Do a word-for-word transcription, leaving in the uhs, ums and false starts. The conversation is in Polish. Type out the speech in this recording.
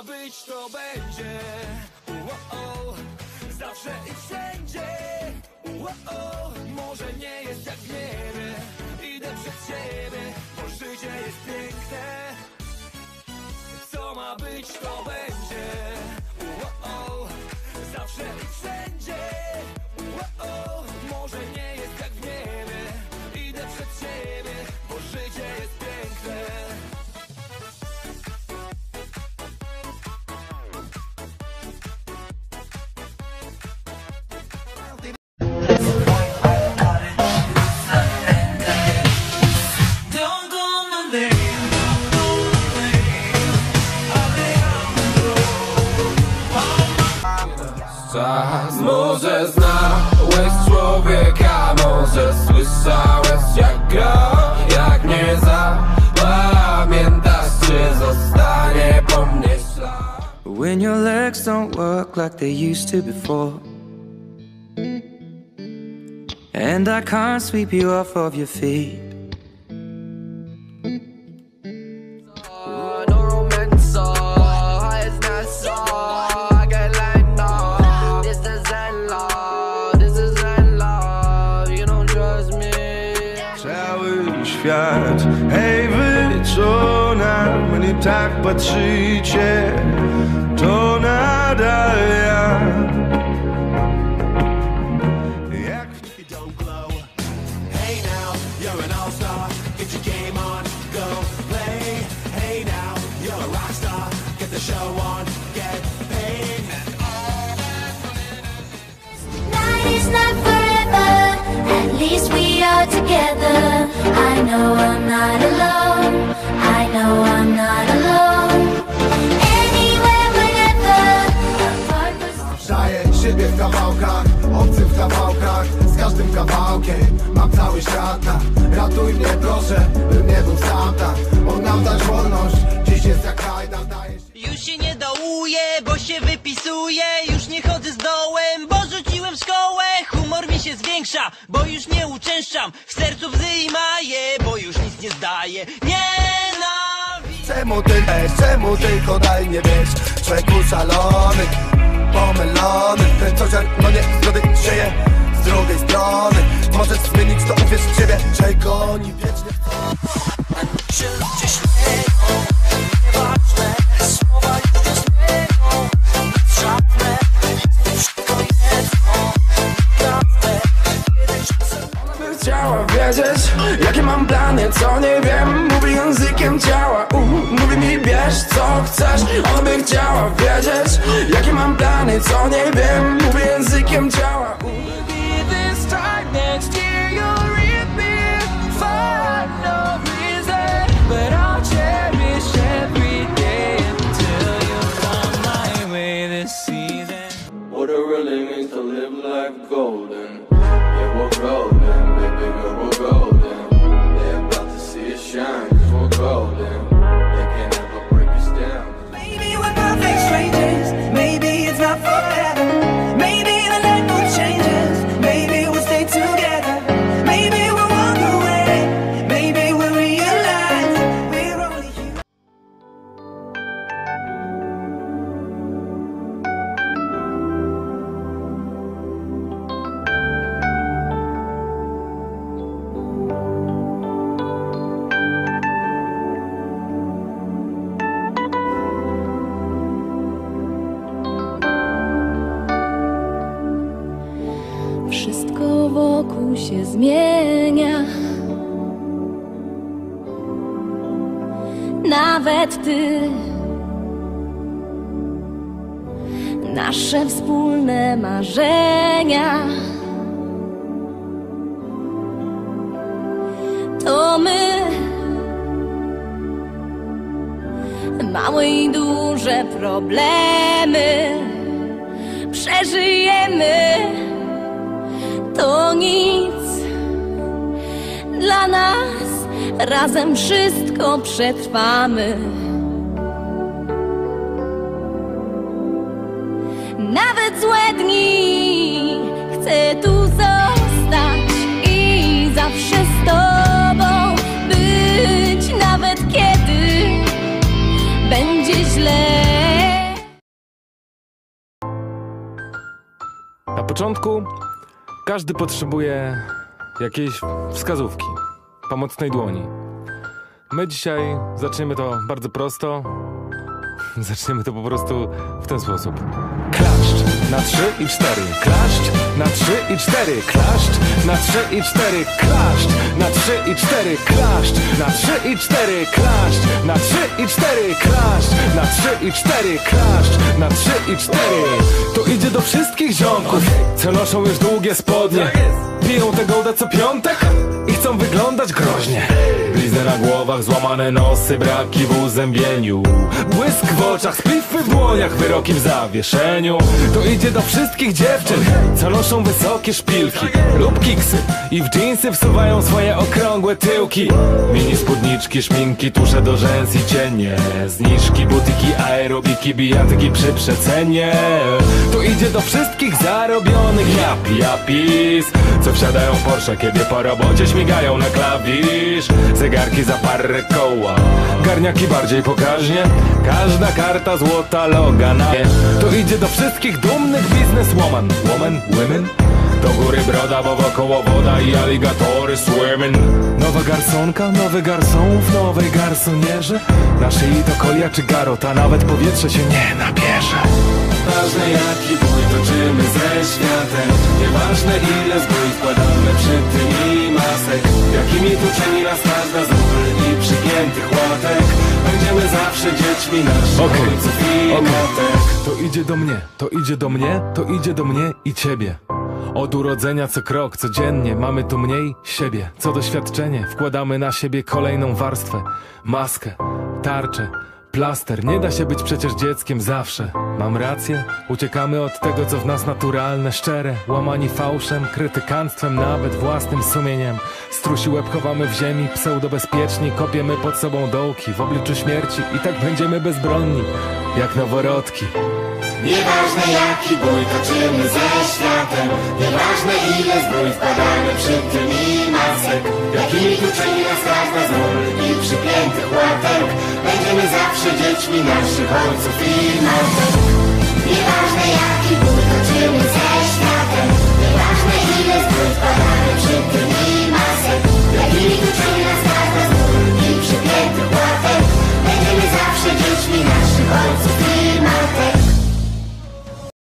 być, to będzie. Uo-o. Zawsze i wszędzie. Uo-o. Może nie jest jak w niebie. Idę przed siebie, bo życie jest piękne. Co ma być, to będzie. Uo-o. Zawsze i wszędzie. Uo-o. Może nie jest jak w niebie. Idę przed siebie, bo życie jest piękne. Może znałeś człowieka, może słyszałeś jak gra. Jak nie zapamiętasz, czy zostanie po mnie ślad. When your legs don't work like they used to before, and I can't sweep you off of your feet. Świat, hej wy, co na mnie tak patrzycie, to nadal ja. Jak Don't glow. Hey now, you're an all-star. Get your game on, go play. Hey now, you're a rock star. Get the show on, get paid. Night is not forever. At least we are together. I know I'm not alone. I know I'm not alone. Anywhere, whenever. Daję siebie w kawałkach, obcym w kawałkach. Z każdym kawałkiem mam cały świat na. Ratuj mnie proszę, bym nie był sam tam. On nam dać wolność, dziś jest jak kajdan. Daję się... Już się nie dołuję, bo się wypisuję. Już nie chodzę z dołem, bo rzuciłem szkołę. Humor mi się zwiększa, bo już nie uczęszczam. W sercu bzy i maje, bo już nic nie zdaję. Nienawidzę. Czemu ty też, czemu tylko daj nie wiesz? Człowieku szalony, pomylony. Ten co no nie zgody sieje z drugiej strony. Możesz zmienić to, uwierz w siebie. Czego oni wiecznie Czy ludzie śmieją, nieważne. Słowa już nie zmienią, żadne. Wszystko jedno, prawdę. Ona by chciała wiedzieć, jakie mam plany, co nie wiem. Mówi językiem ciała, uh, mówi mi bierz co chcesz. Ona by chciała wiedzieć, jakie mam plany, co nie wiem. Mówi językiem ciała, uh. This time next year you'll reappear for no reason, but I'll cherish every day until you come my way this season. What it really means to live life golden. Yeah, we're golden, baby girl, we're golden. They're about to see us shine, cause we're golden. They can't ever break us down. Maybe we're perfect strangers. Maybe it's not forever. Maybe the night will changes. Maybe we'll stay together. Maybe we'll walk away. Maybe we'll realize we're only human. Wszystko wokół się zmienia. Nawet ty. Nasze wspólne marzenia to my. Małe i duże problemy przeżyjemy. To nic dla nas, razem wszystko przetrwamy. Nawet złe dni chcę tu zostać i zawsze z tobą być, nawet kiedy będzie źle. Na początku każdy potrzebuje jakiejś wskazówki, pomocnej dłoni. My dzisiaj zaczniemy to bardzo prosto. Zaczniemy to po prostu w ten sposób. Klaszcz na trzy i cztery. Klaszcz na trzy i cztery. Klaszcz na trzy i cztery. Klaszcz na trzy i cztery. Klaszcz na trzy i cztery. Klaszcz na trzy i cztery. Klaszcz na trzy i cztery. Klaszcz na trzy i cztery. To idzie do wszystkich ziomków, co noszą już długie spodnie. Piją tę gołdę co piątek i chcą wyglądać groźnie. Blizny na głowach, złamane nosy, braki w uzębieniu, błysk w oczach, splify w dłoniach, wyroki w zawieszeniu. To idzie do wszystkich dziewczyn, co noszą wysokie szpilki lub kiksy i w dżinsy wsuwają swoje okrągłe tyłki. Mini spódniczki, szminki, tusze do rzęs i cienie, zniżki, butiki, aerobiki, bijatyki przy przecenie. To idzie do wszystkich zarobionych japi, japis, co wsiadają w Porsche, kiedy po robocie śmigają na klawisz. Zegarki za parę koła, garniaki bardziej pokaźnie, każda karta złota loga na nie. To idzie do wszystkich dumnych bizneswoman, woman, women. Do góry broda, bo wokoło woda i aligatory swimming. Nowa garsonka, nowy garson w nowej garsonierze. Na szyi to kolia czy garot, a nawet powietrze się nie nabierze. Ważne jaki bój toczymy ze światem, nieważne ile zbój wkładamy przy tym i masek. Jakimi tu czyni nas każda z ról i przygiętych łatek. Będziemy zawsze dziećmi naszych okay. ojców i okay. matek. To idzie do mnie, to idzie do mnie, to idzie do mnie i ciebie. Od urodzenia co krok, codziennie mamy tu mniej siebie. Co doświadczenie, wkładamy na siebie kolejną warstwę. Maskę, tarczę, plaster. Nie da się być przecież dzieckiem zawsze. Mam rację? Uciekamy od tego, co w nas naturalne, szczere. Łamani fałszem, krytykanstwem, nawet własnym sumieniem. Strusi łeb chowamy w ziemi, pseudobezpieczni. Kopiemy pod sobą dołki w obliczu śmierci. I tak będziemy bezbronni, jak noworodki. Nieważne jaki bój toczymy ze światem, nieważne ile zbrój wkładamy przy tym i masek. Jakimi tu czyni nas każda z ról i przypiętych łatek. Będziemy zawsze dziećmi naszych ojców i matek. Nieważne jaki bój toczymy